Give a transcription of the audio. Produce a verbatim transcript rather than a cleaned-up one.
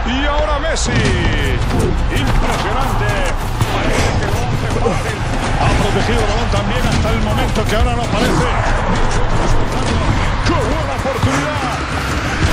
Y ahora Messi. Impresionante. Parece que lo hace fácil. Ha protegido el balón también hasta el momento que ahora no parece. ¡Qué buena oportunidad!